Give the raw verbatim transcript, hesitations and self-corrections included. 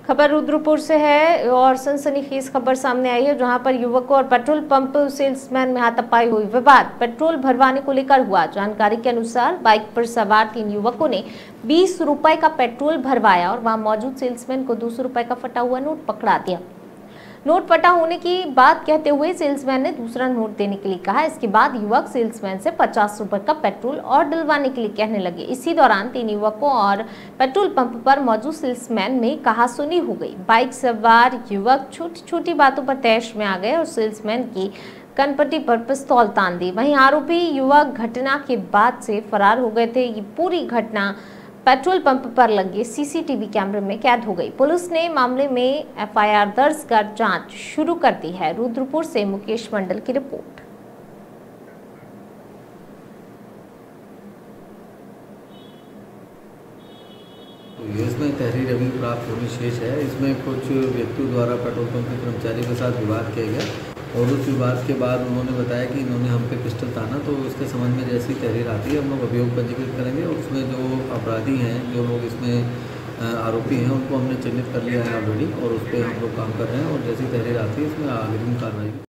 खबर रुद्रपुर से है और सनसनीखेज खबर सामने आई है, जहां पर युवकों और पेट्रोल पंप सेल्समैन में हाथापाई हुई। विवाद पेट्रोल भरवाने को लेकर हुआ। जानकारी के अनुसार बाइक पर सवार तीन युवकों ने बीस रुपए का पेट्रोल भरवाया और वहां मौजूद सेल्समैन को दो सौ रुपए का फटा हुआ नोट पकड़ा दिया। नोट फटा होने की बात कहते हुए सेल्समैन ने दूसरा नोट देने के लिए कहा। इसके बाद युवक सेल्समैन से पचास रुपए का पेट्रोल और डलवाने के लिए कहने लगे। इसी दौरान तीन युवकों और पेट्रोल पंप पर मौजूद सेल्समैन में कहासुनी हो गई। बाइक सवार युवक छोटी छोटी बातों पर तैश में आ गए और सेल्समैन की कनपट्टी पर पिस्तौल तान दी। वहीं आरोपी युवक घटना के बाद से फरार हो गए थे। ये पूरी घटना पेट्रोल पंप पर लगे सीसीटीवी कैमरे में कैद हो गई। पुलिस ने मामले में एफआईआर दर्ज कर जांच शुरू कर दी है। रुद्रपुर से मुकेश मंडल की रिपोर्ट। इसमें तहरीर अभी प्राप्त होनी शेष है। इसमें कुछ व्यक्तियों द्वारा पेट्रोल पंप के कर्मचारियों के साथ विवाद किया गया और उस विवाद के बाद उन्होंने बताया कि इन्होंने हम पे पिस्टल ताना। तो इसके संबंध में जैसी तहरीर आती है हम लोग अभियोग पंजीकृत करेंगे और उसमें जो अपराधी हैं, जो लोग इसमें आरोपी हैं, उनको हमने चिन्हित कर लिया है ऑलरेडी और उस पर हम लोग काम कर रहे हैं और जैसी तहरीर आती है इसमें अग्रिम कार्रवाई